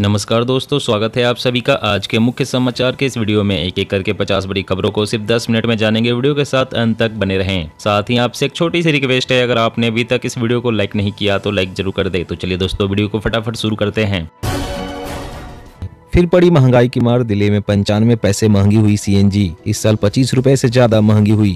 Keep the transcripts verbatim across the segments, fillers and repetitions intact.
नमस्कार दोस्तों, स्वागत है आप सभी का आज के मुख्य समाचार के इस वीडियो में। एक एक करके पचास बड़ी खबरों को सिर्फ दस मिनट में जानेंगे। वीडियो के साथ अंत तक बने रहें। साथ ही आपसे एक छोटी सी रिक्वेस्ट है, अगर आपने अभी तक इस वीडियो को लाइक नहीं किया तो लाइक जरूर कर दे। तो चलिए दोस्तों, वीडियो को फटाफट शुरू करते हैं। फिर पड़ी महंगाई की मार, दिल्ली में पंचानवे पैसे महंगी हुई सीएनजी। इस साल पच्चीस रुपए से ज्यादा महंगी हुई।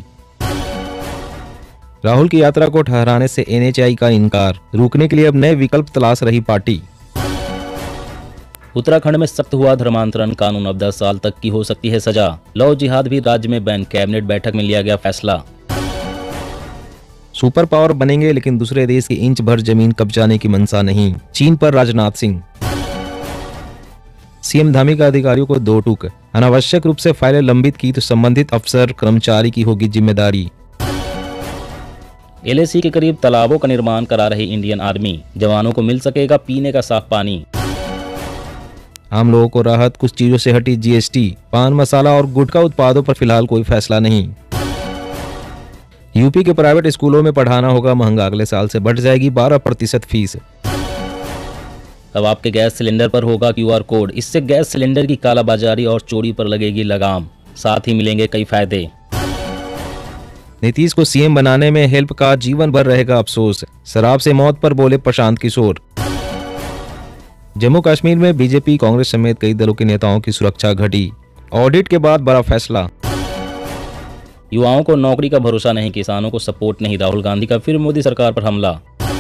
राहुल की यात्रा को ठहराने से एनएचएआई का इनकार, रुकने के लिए अब नए विकल्प तलाश रही पार्टी। उत्तराखंड में सख्त हुआ धर्मांतरण कानून, अब दस साल तक की हो सकती है सजा। लव जिहाद भी राज्य में बैन, कैबिनेट बैठक में लिया गया फैसला। सुपर पावर बनेंगे लेकिन दूसरे देश की इंच भर जमीन कब्जाने की मंशा नहीं, चीन पर राजनाथ सिंह। सीएम धामी का अधिकारियों को दो टूक, अनावश्यक रूप से फाइलें लंबित की तो संबंधित अफसर कर्मचारी की होगी जिम्मेदारी। एलएसी के करीब तालाबों का निर्माण करा रही इंडियन आर्मी, जवानों को मिल सकेगा पीने का साफ पानी। आम लोगों को राहत, कुछ चीजों से हटी जीएसटी। पान मसाला और गुटखा उत्पादों पर फिलहाल कोई फैसला नहीं। यूपी के प्राइवेट स्कूलों में पढ़ाना होगा महंगा, अगले साल से बढ़ जाएगी बारह प्रतिशत फीस। अब आपके गैस सिलेंडर पर होगा क्यूआर कोड, इससे गैस सिलेंडर की कालाबाजारी और चोरी पर लगेगी लगाम, साथ ही मिलेंगे कई फायदे। नीतीश को सीएम बनाने में हेल्प का जीवन भर रहेगा अफसोस, शराब से मौत पर बोले प्रशांत किशोर। जम्मू कश्मीर में बीजेपी कांग्रेस समेत कई दलों के नेताओं की सुरक्षा घटी, ऑडिट के बाद बड़ा फैसला। युवाओं को नौकरी का भरोसा नहीं, किसानों को सपोर्ट नहीं, राहुल गांधी का फिर मोदी सरकार पर हमला।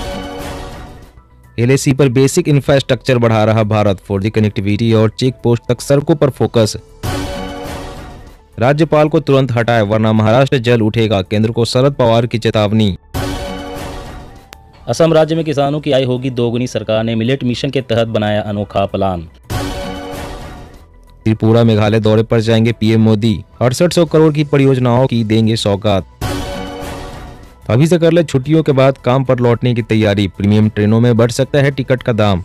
एलएसी पर बेसिक इंफ्रास्ट्रक्चर बढ़ा रहा भारत, फोर जी कनेक्टिविटी और चेक पोस्ट तक सड़कों पर फोकस। राज्यपाल को तुरंत हटाए वरना महाराष्ट्र जल उठेगा, केंद्र को शरद पवार की चेतावनी। असम राज्य में किसानों की आय होगी दोगुनी, सरकार ने मिलेट मिशन के तहत बनाया अनोखा प्लान। त्रिपुरा मेघालय दौरे पर जाएंगे पीएम मोदी, अड़सठ सौ करोड़ की परियोजनाओं की देंगे सौगात। अभी से कर ले छुट्टियों के बाद काम पर लौटने की तैयारी, प्रीमियम ट्रेनों में बढ़ सकता है टिकट का दाम।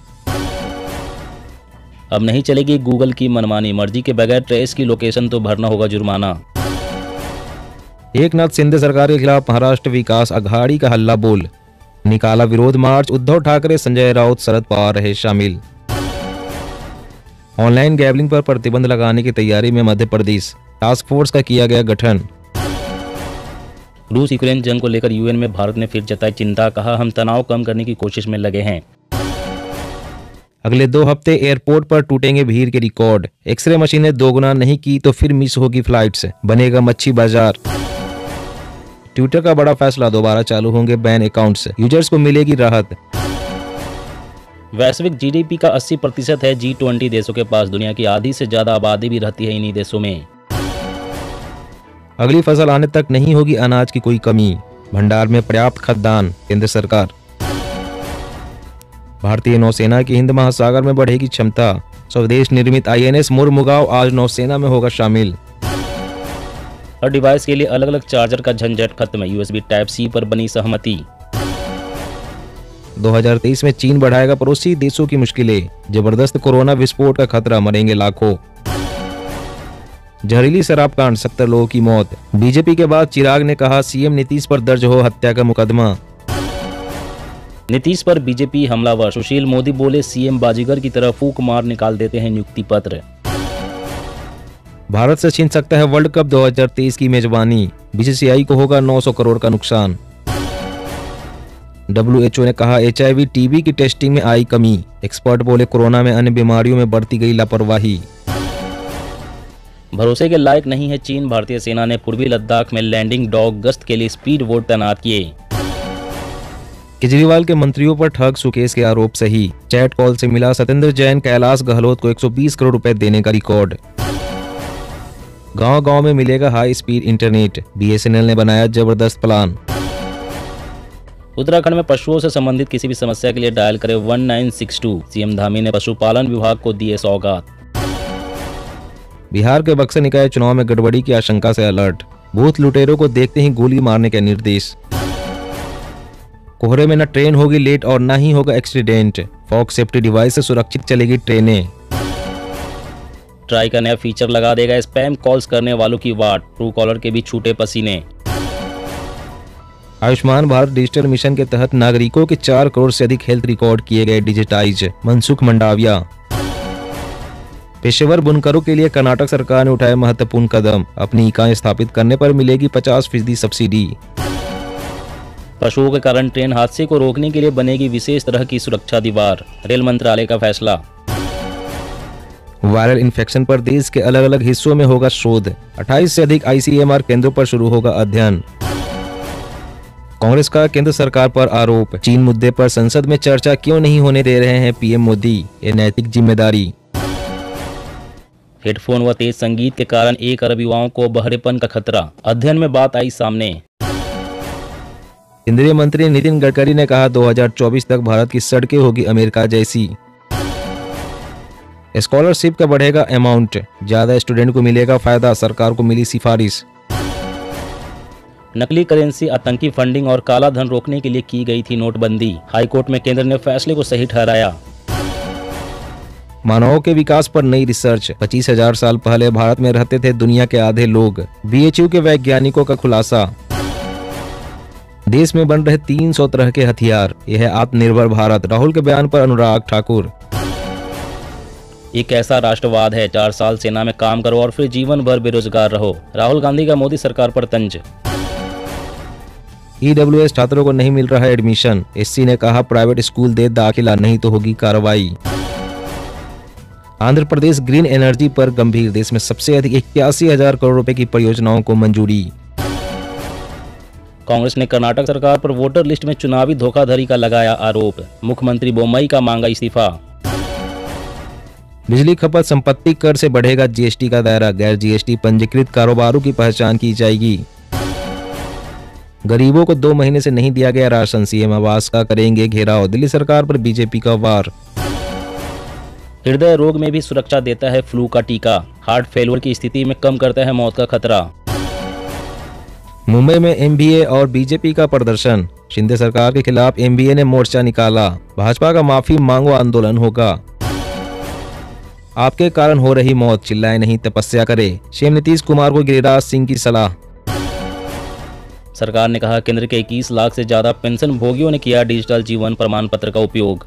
अब नहीं चलेगी गूगल की मनमानी, मर्जी के बगैर ट्रेस की लोकेशन तो भरना होगा जुर्माना। एकनाथ शिंदे सरकार के खिलाफ महाराष्ट्र विकास अघाड़ी का हल्ला बोल, निकाला विरोध मार्च, उद्धव ठाकरे, संजय राउत, शरद पवार रहे शामिल। ऑनलाइन गैम्बलिंग पर प्रतिबंध लगाने की तैयारी में मध्य प्रदेश, टास्क फोर्स का किया गया गठन। रूस यूक्रेन जंग को लेकर यूएन में भारत ने फिर जताई चिंता, कहा हम तनाव कम करने की कोशिश में लगे हैं। अगले दो हफ्ते एयरपोर्ट पर टूटेंगे भीड़ के रिकॉर्ड, एक्सरे मशीनें दोगुना नहीं की तो फिर मिस होगी फ्लाइट्स, बनेगा मच्छी बाजार। ट्विटर का बड़ा फैसला, दोबारा चालू होंगे बैन अकाउंट्स, यूजर्स को मिलेगी राहत। वैश्विक जीडीपी का अस्सी प्रतिशत है जी ट्वेंटी देशों के पास, दुनिया की आधी से ज्यादा आबादी भी रहती है इन्हीं देशों में। अगली फसल आने तक नहीं होगी अनाज की कोई कमी, भंडार में पर्याप्त खाद्यान्न, केंद्र सरकार। भारतीय नौसेना की हिंद महासागर में बढ़ेगी क्षमता, स्वदेश निर्मित आईएनएस मुरमुगाव आज नौसेना में होगा शामिल। हर डिवाइस के लिए अलग अलग चार्जर का झंझट खत्म, यूएसबी टाइप सी पर बनी सहमति। दो हज़ार तेईस में चीन बढ़ाएगा पड़ोसी देशों की मुश्किलें, जबरदस्त कोरोना विस्फोट का खतरा, मरेंगे लाखों। जहरीली शराब कांड, सत्तर लोगों की मौत, बीजेपी के बाद चिराग ने कहा सीएम नीतीश पर दर्ज हो हत्या का मुकदमा। नीतीश पर बीजेपी हमलावर, सुशील मोदी बोले सीएम बाजीगर की तरह फूंक मार निकाल देते हैं नियुक्ति पत्र। भारत से छीन सकता है वर्ल्ड कप दो हज़ार तेईस की मेजबानी, बीसीसीआई को होगा नौ सौ करोड़ का नुकसान। डब्ल्यूएचओ ने कहा एचआईवी टीबी की टेस्टिंग में आई कमी, एक्सपर्ट बोले कोरोना में अन्य बीमारियों में बढ़ती गई लापरवाही। भरोसे के लायक नहीं है चीन, भारतीय सेना ने पूर्वी लद्दाख में लैंडिंग डॉग गश्त के लिए स्पीड बोट तैनात किए। केजरीवाल के मंत्रियों पर ठग सुकेश के आरोप सही, चैट कॉल से मिला सत्येंद्र जैन, कैलाश गहलोत को एक सौ बीस करोड़ रुपए देने का रिकॉर्ड। गांव-गांव में मिलेगा हाई स्पीड इंटरनेट, बीएसएनएल ने बनाया जबरदस्त प्लान। उत्तराखंड में पशुओं से संबंधित किसी भी समस्या के लिए डायल करें one nine six two, CM Dhami ने पशुपालन विभाग को दिए सौगात। बिहार के बक्सर निकाय चुनाव में गड़बड़ी की आशंका से अलर्ट, बूथ लुटेरों को देखते ही गोली मारने के निर्देश। कोहरे में न ट्रेन होगी लेट और न ही होगा एक्सीडेंट, फॉग सेफ्टी डिवाइस से सुरक्षित चलेगी ट्रेनें। ट्राई का नया फीचर लगा देगा स्पैम कॉल्स करने वालों की वाट, ट्रू कॉलर के भी छूटे पसीने। आयुष्मान भारत डिजिटल मिशन के तहत नागरिकों के चार करोड़ से अधिक हेल्थ रिकॉर्ड किए गए डिजिटाइज, मनसुख मंडाविया। पेशेवर बुनकरों के लिए कर्नाटक सरकार ने उठाए महत्वपूर्ण कदम, अपनी इकाई स्थापित करने पर मिलेगी पचास फीसदी सब्सिडी। पशुओं के कारण ट्रेन हादसे को रोकने के लिए बनेगी विशेष तरह की सुरक्षा दीवार, रेल मंत्रालय का फैसला। वायरल इन्फेक्शन पर देश के अलग अलग हिस्सों में होगा शोध, अट्ठाईस से अधिक आईसीएमआर केंद्रों पर शुरू होगा अध्ययन। कांग्रेस का केंद्र सरकार पर आरोप, चीन मुद्दे पर संसद में चर्चा क्यों नहीं होने दे रहे हैं पीएम मोदी, ये नैतिक जिम्मेदारी। हेडफोन व तेज संगीत के कारण एक अरब युवाओं को बहरेपन का खतरा, अध्ययन में बात आई सामने। केंद्रीय मंत्री नितिन गडकरी ने कहा दो हज़ार चौबीस तक भारत की सड़कें होगी अमेरिका जैसी। स्कॉलरशिप का बढ़ेगा अमाउंट, ज्यादा स्टूडेंट को मिलेगा फायदा, सरकार को मिली सिफारिश। नकली करेंसी, आतंकी फंडिंग और काला धन रोकने के लिए की गई थी नोटबंदी, हाईकोर्ट में केंद्र ने फैसले को सही ठहराया। मानवों के विकास पर नई रिसर्च, पच्चीस हजार साल पहले भारत में रहते थे दुनिया के आधे लोग, बीएचयू के वैज्ञानिकों का खुलासा। देश में बन रहे तीन सौ तरह के हथियार, यह है आत्मनिर्भर भारत, राहुल के बयान पर अनुराग ठाकुर। ये कैसा राष्ट्रवाद है, चार साल सेना में काम करो और फिर जीवन भर बेरोजगार रहो, राहुल गांधी का मोदी सरकार पर तंज। ईडब्ल्यूएस छात्रों को नहीं मिल रहा है एडमिशन, एससी ने कहा प्राइवेट स्कूल दे दाखिला, नहीं तो होगी कार्रवाई। आंध्र प्रदेश ग्रीन एनर्जी पर गंभीर, देश में सबसे अधिक इक्यासी हजार करोड़ रुपए की परियोजनाओं को मंजूरी। कांग्रेस ने कर्नाटक सरकार पर वोटर लिस्ट में चुनावी धोखाधड़ी का लगाया आरोप, मुख्यमंत्री बोम्मई का मांगा इस्तीफा। बिजली खपत संपत्ति कर से बढ़ेगा जीएसटी का दायरा, गैर जीएसटी पंजीकृत कारोबारों की पहचान की जाएगी। गरीबों को दो महीने से नहीं दिया गया राशन, सीएम आवास का करेंगे घेराव, दिल्ली सरकार पर बीजेपी का वार। हृदय रोग में भी सुरक्षा देता है फ्लू का टीका, हार्ट फेलियर की स्थिति में कम करता है मौत का खतरा। मुंबई में एमबीए और बीजेपी का प्रदर्शन, शिंदे सरकार के खिलाफ एमबीए ने मोर्चा निकाला, भाजपा का माफी मांगो आंदोलन होगा। आपके कारण हो रही मौत, चिल्लाए नहीं तपस्या करे, सीएम नीतीश कुमार को गिरिराज सिंह की सलाह। सरकार ने कहा केंद्र के इक्कीस लाख से ज्यादा पेंशन भोगियों ने किया डिजिटल जीवन प्रमाण पत्र का उपयोग।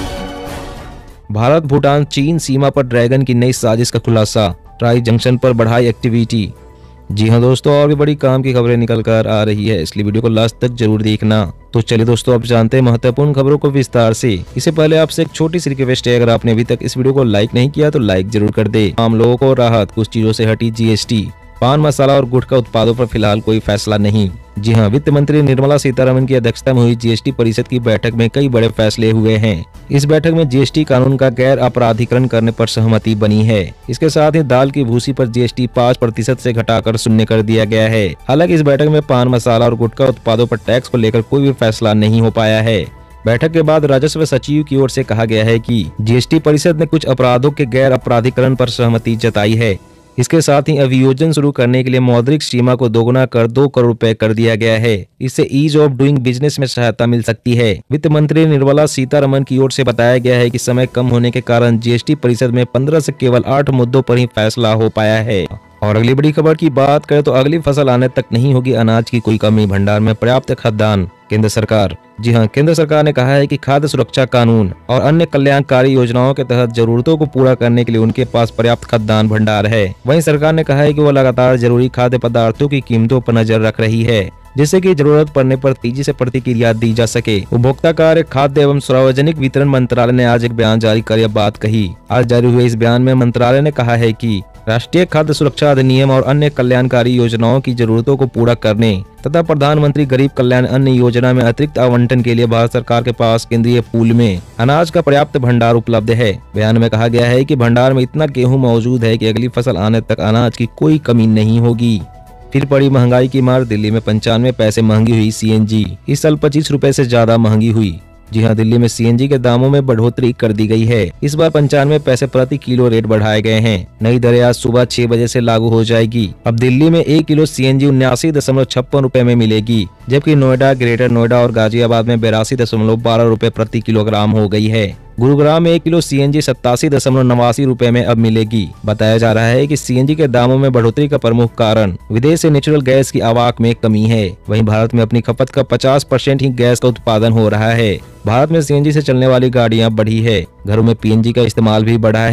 भारत भूटान चीन सीमा पर ड्रैगन की नई साजिश का खुलासा, ट्राई जंक्शन पर बढ़ाई एक्टिविटी। जी हाँ दोस्तों, और भी बड़ी काम की खबरें निकल कर आ रही है, इसलिए वीडियो को लास्ट तक जरूर देखना। तो चलिए दोस्तों, अब जानते हैं महत्वपूर्ण खबरों को विस्तार से। इससे पहले आपसे एक छोटी सी रिक्वेस्ट है, अगर आपने अभी तक इस वीडियो को लाइक नहीं किया तो लाइक जरूर कर दे। आम लोगों को राहत, कुछ चीजों से हटी जीएसटी, पान मसाला और गुटखा उत्पादों पर फिलहाल कोई फैसला नहीं। जी हाँ, वित्त मंत्री निर्मला सीतारमण की अध्यक्षता में हुई जीएसटी परिषद की बैठक में कई बड़े फैसले हुए हैं। इस बैठक में जीएसटी कानून का गैर अपराधीकरण करने पर सहमति बनी है। इसके साथ ही दाल की भूसी पर जीएसटी पाँच प्रतिशत से घटाकर शून्य कर दिया गया है। हालांकि इस बैठक में पान मसाला और गुटखा उत्पादों पर टैक्स को लेकर कोई भी फैसला नहीं हो पाया है। बैठक के बाद राजस्व सचिव की ओर से कहा गया है कि जीएसटी परिषद ने कुछ अपराधों के गैर अपराधीकरण पर सहमति जताई है। इसके साथ ही अभियोजन शुरू करने के लिए मौद्रिक सीमा को दोगुना कर दो करोड़ रुपए कर दिया गया है। इससे ईज ऑफ डूइंग बिजनेस में सहायता मिल सकती है। वित्त मंत्री निर्मला सीतारमण की ओर से बताया गया है कि समय कम होने के कारण जीएसटी परिषद में पंद्रह से केवल आठ मुद्दों पर ही फैसला हो पाया है। और अगली बड़ी खबर की बात करें तो अगली फसल आने तक नहीं होगी अनाज की कोई कमी, भंडार में पर्याप्त खाद्यान्न, केंद्र सरकार। जी हां, केंद्र सरकार ने कहा है कि खाद्य सुरक्षा कानून और अन्य कल्याणकारी योजनाओं के तहत जरूरतों को पूरा करने के लिए उनके पास पर्याप्त खाद्यान्न भंडार है। वहीं सरकार ने कहा है कि वो लगातार जरूरी खाद्य पदार्थों की कीमतों पर नजर रख रही है, जिससे कि जरूरत पड़ने पर तेजी से प्रतिक्रिया दी जा सके। उपभोक्ता कार्य, खाद्य एवं सार्वजनिक वितरण मंत्रालय ने आज एक बयान जारी कर यह बात कही। आज जारी हुए इस बयान में मंत्रालय ने कहा है कि राष्ट्रीय खाद्य सुरक्षा अधिनियम और अन्य कल्याणकारी योजनाओं की जरूरतों को पूरा करने तथा प्रधानमंत्री गरीब कल्याण अन्न योजना में अतिरिक्त आवंटन के लिए भारत सरकार के पास केंद्रीय पूल में अनाज का पर्याप्त भंडार उपलब्ध है। बयान में कहा गया है कि भंडार में इतना गेहूं मौजूद है कि अगली फसल आने तक अनाज की कोई कमी नहीं होगी। फिर पड़ी महंगाई की मार, दिल्ली में पंचानवे पैसे महंगी हुई सीएनजी, इस साल पच्चीस रुपए से ज्यादा महंगी हुई। जी हां, दिल्ली में सीएनजी के दामों में बढ़ोतरी कर दी गई है। इस बार पंचानवे पैसे प्रति किलो रेट बढ़ाए गए हैं। नई दरें आज सुबह छह बजे से लागू हो जाएगी। अब दिल्ली में एक किलो सीएनजी उन्यासी दशमलव छप्पन रूपए में मिलेगी, जबकि नोएडा, ग्रेटर नोएडा और गाजियाबाद में बेरासी दशमलव बारह रूपए प्रति किलोग्राम हो गई है। गुरुग्राम में एक किलो सीएनजी सत्तासी दशमलव नवासी रूपए में अब मिलेगी। बताया जा रहा है कि सीएनजी के दामों में बढ़ोतरी का प्रमुख कारण विदेश से नेचुरल गैस की आवाक में कमी है। वहीं भारत में अपनी खपत का पचास परसेंट ही गैस का उत्पादन हो रहा है। भारत में सीएनजी से चलने वाली गाड़ियां बढ़ी है, घरों में पीएनजी का इस्तेमाल भी बढ़ा है।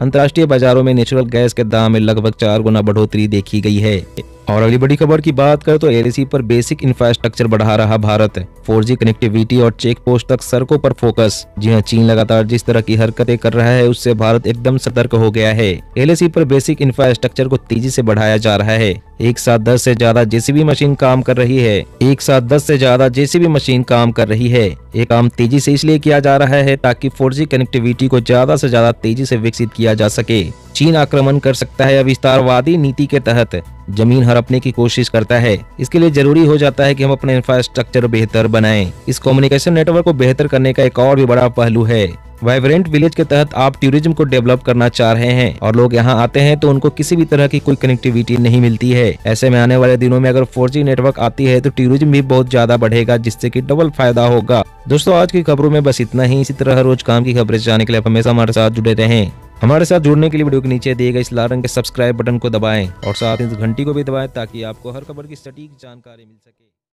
अंतर्राष्ट्रीय बाजारों में नेचुरल गैस के दाम में लगभग चार गुना बढ़ोतरी देखी गई है। और अगली बड़ी खबर की बात करें तो एलएसी पर बेसिक इंफ्रास्ट्रक्चर बढ़ा रहा भारत। फोर जी कनेक्टिविटी और चेक पोस्ट तक सड़कों पर फोकस। जी हां, चीन लगातार जिस तरह की हरकतें कर रहा है उससे भारत एकदम सतर्क हो गया है। एलएसी पर बेसिक इंफ्रास्ट्रक्चर को तेजी से बढ़ाया जा रहा है। एक साथ दस से ज्यादा जेसीबी मशीन काम कर रही है एक साथ दस से ज्यादा जेसीबी मशीन काम कर रही है। ये काम तेजी से इसलिए किया जा रहा है ताकि फोर जी कनेक्टिविटी को ज्यादा से ज्यादा तेजी से विकसित किया जा सके। चीन आक्रमण कर सकता है। विस्तारवादी नीति के तहत जमीन हड़पने की कोशिश करता है। इसके लिए जरूरी हो जाता है कि हम अपने इंफ्रास्ट्रक्चर बेहतर बनाएं। इस कम्युनिकेशन नेटवर्क को बेहतर करने का एक और भी बड़ा पहलू है। वाइब्रेंट विलेज के तहत आप टूरिज्म को डेवलप करना चाह रहे हैं और लोग यहाँ आते हैं तो उनको किसी भी तरह की कोई कनेक्टिविटी नहीं मिलती है। ऐसे में आने वाले दिनों में अगर फोर जी नेटवर्क आती है तो टूरिज्म भी बहुत ज्यादा बढ़ेगा, जिससे कि डबल फायदा होगा। दोस्तों, आज की खबरों में बस इतना ही। इसी तरह रोज काम की खबरें जानने के लिए आप हमेशा हमारे साथ जुड़े रहें। हमारे साथ जुड़ने के लिए वीडियो के नीचे दिए गए इस लाल रंग के सब्सक्राइब बटन को दबाएं और साथ ही इस घंटी को भी दबाएं ताकि आपको हर खबर की सटीक जानकारी मिल सके।